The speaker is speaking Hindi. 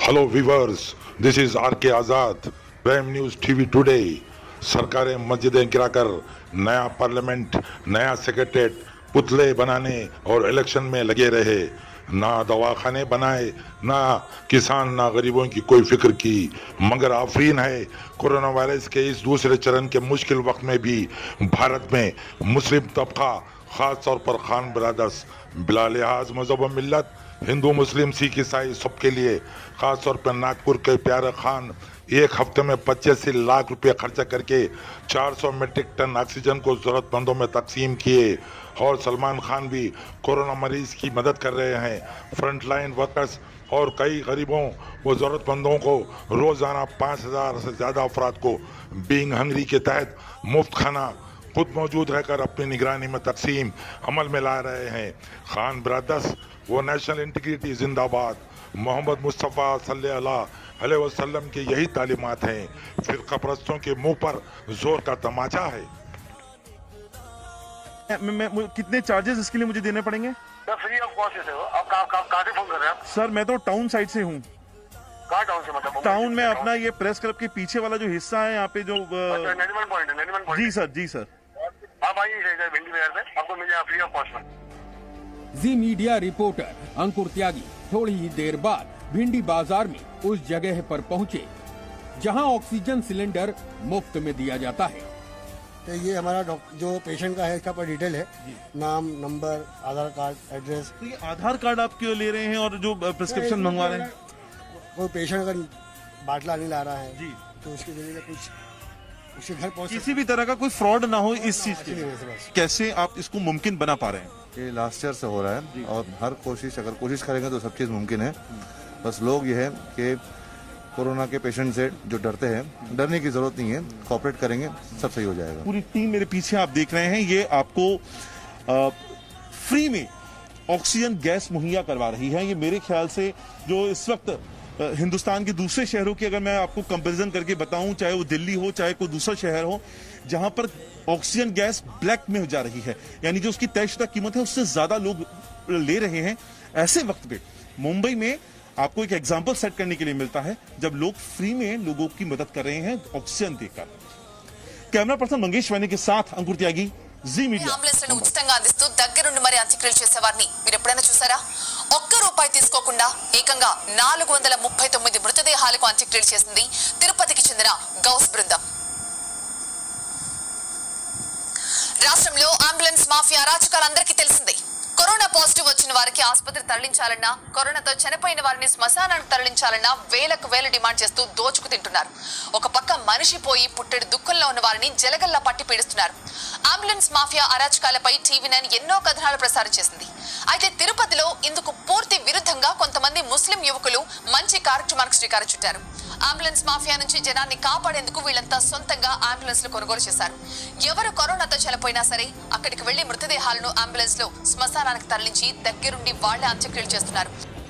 Hello viewers, this is R K Azad, prime news TV today. सरकारें मस्जिदें गिराकर नया पार्लियामेंट, नया सेक्रेटरीट, पुतले बनाने और इलेक्शन में लगे रहे। ना दवाखाने बनाए, ना किसान, ना गरीबों की कोई फिक्र की। मगर आफरीन है, कोरोना वायरस के इस दूसरे चरण के मुश्किल वक्त में भी भारत में मुस्लिम तबका, खास तौर पर खान ब्रदर्स, बिला लिहाज मजहब व मिल्लत, हिंदू, मुस्लिम, सिख, ईसाई, सबके लिए, खास तौर पर नागपुर के प्यारे खान एक हफ्ते में 85 लाख रुपए खर्चा करके 400 मीट्रिक टन ऑक्सीजन को जरूरतमंदों में तकसीम किए। और सलमान खान भी कोरोना मरीज की मदद कर रहे हैं। फ्रंटलाइन वर्कर्स और कई गरीबों व जरूरतमंदों को रोजाना 5000 से ज्यादा अफराद को बीइंग हंगरी के तहत मुफ्त खाना खुद मौजूद रहकर अपनी निगरानी में तकसीम अमल में ला रहे हैं। खान ब्रदर्स वो नेशनल इंटीग्रिटी जिंदाबाद, मोहम्मद मुस्तफ़ा सल्लल्लाहु अलैहि वसल्लम की यही तालीमात हैं। फिरका परस्तों के मुंह पर जोर का तमाचा है। कितने चार्जेस इसके लिए मुझे देने पड़ेंगे? सर फ्री ऑफ कॉस्ट है। आप कहाँ से फोन कर रहे हैं आप? सर मैं तो टाउन साइड से हूँ। कहाँ टाउन से? मतलब टाउन में अपना ये प्रेस क्लब के पीछे वाला जो हिस्सा है यहाँ पे जो नरीमन पॉइंट है। नरीमन पॉइंट। जी सर, जी सर। आप आइए भिंडी बाजार पे, आपको मिल जाएगा फ्री ऑफ कॉस्ट में। जी मीडिया रिपोर्टर अंकुर त्यागी थोड़ी ही देर बाद भिंडी बाजार में उस जगह पर पहुंचे जहां ऑक्सीजन सिलेंडर मुफ्त में दिया जाता है। तो ये हमारा जो पेशेंट का है इसका पर डिटेल है, नाम, नंबर, आधार कार्ड, एड्रेस। तो ये आधार कार्ड आप क्यों ले रहे हैं और जो प्रिस्क्रिप्शन मंगवा रहे हैं? कोई पेशेंट अगर बाटला नहीं ला रहा है जी, तो उसके जरिए कुछ उसके घर पहुंच, किसी भी तरह का कोई फ्रॉड ना हो इस चीज के। कैसे आप इसको मुमकिन बना पा रहे हैं? ये लास्ट ईयर से हो रहा है और हर कोशिश, अगर कोशिश करेंगे तो सब चीज़ मुमकिन है। बस लोग ये है कि कोरोना के पेशेंट से जो डरते हैं, डरने की जरूरत नहीं है, कोऑपरेट करेंगे सब सही हो जाएगा। पूरी टीम मेरे पीछे आप देख रहे हैं, ये आपको फ्री में ऑक्सीजन गैस मुहैया करवा रही है। ये मेरे ख्याल से जो इस वक्त हिंदुस्तान के दूसरे शहरों की अगर मैं आपको कंपैरिजन करके बताऊं, चाहे वो दिल्ली हो चाहे कोई दूसरा शहर हो, जहां पर ऑक्सीजन गैस ब्लैक में जा रही है, यानी जो उसकी तयशुदा कीमत है उससे ज्यादा लोग ले रहे हैं, ऐसे वक्त पे मुंबई में आपको एक एग्जाम्पल सेट करने के लिए मिलता है जब लोग फ्री में लोगों की मदद कर रहे हैं ऑक्सीजन देकर। कैमरा पर्सन मंगेश वैने के साथ अंकुर त्यागी, जी मीडिया। అంబులెన్స్లను ఉచితంగా అందిస్తూ దగ్గరుండి మరి అంత్యక్రియలు చేసేవారిని మీరు ఎప్పుడైనా చూసారా? ఒక్క రూపాయి తీసుకోకుండా ఏకంగా 439 మృతదేహాలకు అంత్యక్రియలు చేసింది తిరుపతికి చెందిన గౌస్ బృందం. రాష్ట్రంలో అంబులెన్స్ మాఫియా అరాచకాలందరికీ తెలిసిందే. కరోనా పాజిటివ్ వచ్చిన వారికి ఆసుపత్రి తరలించాలన్నా, కరోనాతో చనిపోయిన వారిని శ్మశానానికి తరలించాలన్నా వేలకు వేలు డిమాండ్ చేస్తూ దోచుకు తింటున్నారు. ఒక పక్క మనిషి పోయి పుట్టెడు దుఃఖంలో ఉన్న వారిని జలగల్లా పట్టి పీడిస్తున్నారు. అంబులెన్స్ మాఫియా అరాచకాలపై టీవీ9 ఎన్నో కథనాలు ప్రసారం చేసింది. అయితే తిరుపతిలో ఇందుకు పూర్తి విరుద్ధంగా కొంతమంది ముస్లిం యువకులు మంచి కార్యక్రమానికి శ్రీకారం చుట్టారు. అంబులెన్స్ మాఫియా నుంచి జనాన్ని కాపాడేందుకు వీళ్ళంతా సొంతంగా అంబులెన్స్ లు కొనుగోలు చేశారు. ఎవరు కరోనాతో చనిపోయినా సరే అక్కడికి వెళ్లి మృతదేహాలను అంబులెన్స్ లో శ్మశానానికి తరలించి దగ్గరుండి వాళ్లే అంత్యక్రియలు చేస్తున్నారు.